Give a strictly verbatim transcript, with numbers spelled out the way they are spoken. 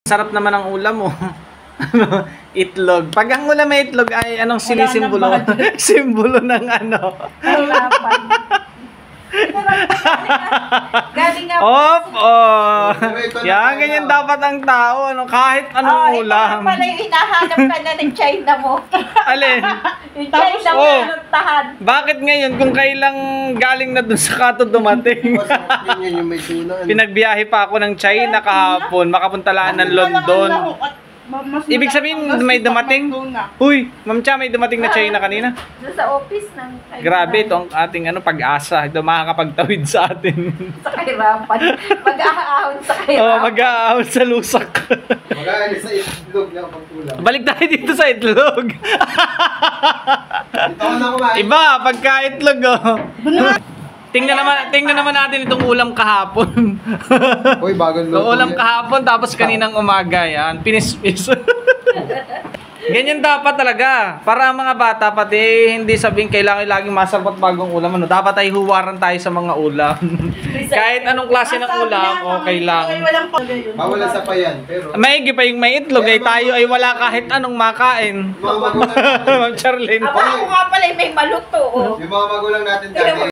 Sarap naman ang ulam mo. Ano, itlog. Pag ang ulam may itlog ay anong sinisimbolo? Simbolo ng ano? Galing nga. Off, oh. Yan, ganyan dapat ang tao. Ano, kahit anong Oh, ulam. ito pala yung hinahanap ka na ng China mo. Alin? Yung China mo oh. yung tahan. Bakit ngayon kung kailang galing na dun sa kato dumating? Yan yung may tuna. Pinagbiyahe pa ako ng China kahapon. Makapunta lang ng London. Ibig sabihin may dumating? Uy, Ma'am Cha, may dumating na China kanina. Doon sa office ng Grabe, ito ang ating ano, pag-asa. Ito makakapagtawid sa atin. Sa kahirapan. Mag-aahon sa Oh, kahirapan. mag-aahon sa lusak. Mag-aalis sa itlog na pagkulang. Balik tayo dito sa itlog. Ito ko na kumain. Iba, pagka itlog oh. Tingnan naman, tingnan naman natin itong ulam kahapon. Uy, bagong Itong luto ulam yan. kahapon tapos kaninang umaga yan. Pinispis. Ganyan dapat talaga. Para ang mga bata pati hindi sabihin kailangan laging masarap at bagong ulam. Ano, dapat ay huwaran tayo sa mga ulam. Kahit anong klase ng ulam, okay lang. Bawal sa payan, pero... Maigi pa yung may itlog ay tayo ay wala kahit anong makain. Mga magulang Ma'am Charlene. Aba, ako nga pala may maluto. Oh. Yung mga magulang natin dati.